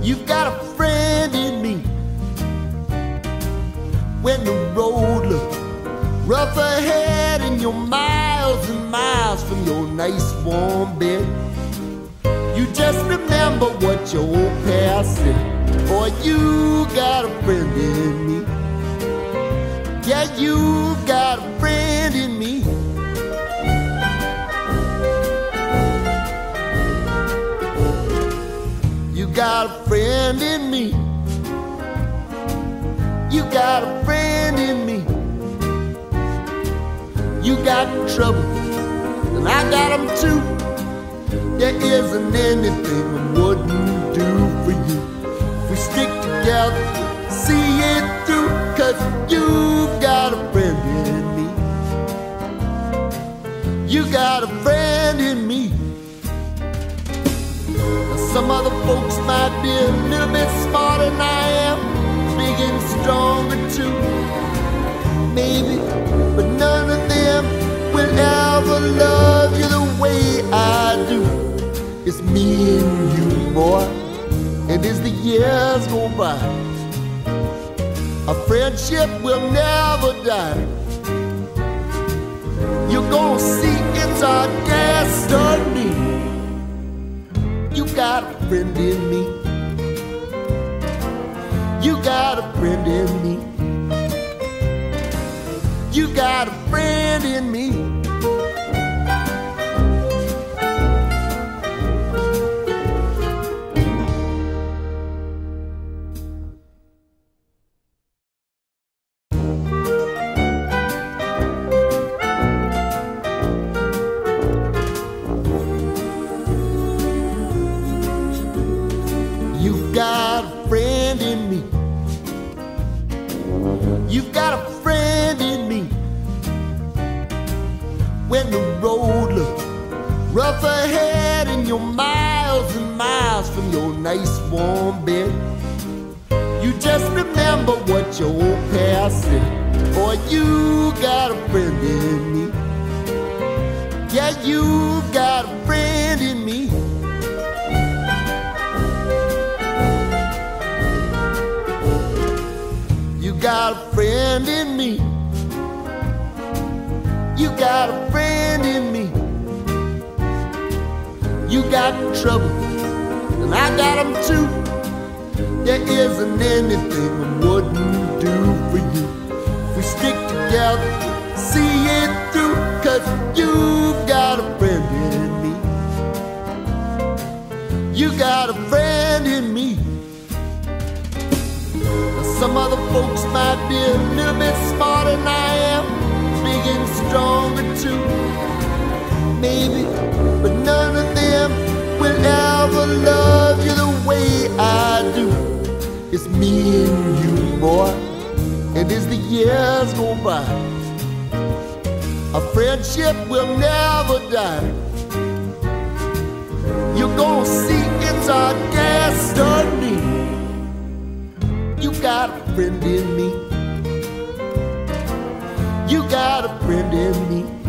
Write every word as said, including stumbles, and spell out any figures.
You've got a friend in me. When the road looks rough ahead and you're miles and miles from your nice warm bed, you just remember what your old past said. Boy, you got a friend in me. Yeah, you got a friend in me. You got a friend in me. You got a friend in me. You got trouble, and I got them too. There isn't anything I wouldn't do for you. If we stick together, see it through, 'cause you've got a friend in me. You got a friend in me. Now, some other folks might be a little bit smarter than I am, big and stronger too, maybe, but none of them will ever love you the way I do. It's me and you, boy, and as the years go by, our friendship will never die. You're gonna see it's our destiny. You got a friend in me. You got a friend in me. You got a friend in me. You've got a friend in me. You've got a friend in me. When the road looks rough ahead and you're miles and miles from your nice warm bed, you just remember what your old past said. Boy, you got a friend in me. Yeah, you got a friend in me. You got a friend in me. You got a friend in me. You got trouble, and I got them too. There isn't anything I wouldn't do for you. If we stick together, see it through, 'cause you've got a friend in me. You got a friend in me. Some other folks might be a little bit smarter than I am, big and stronger too, maybe, but none of them will ever love you the way I do. It's me and you, boy, and as the years go by, our friendship will never die. You're gonna see it's our destiny. You got a friend in me. You got a friend in me.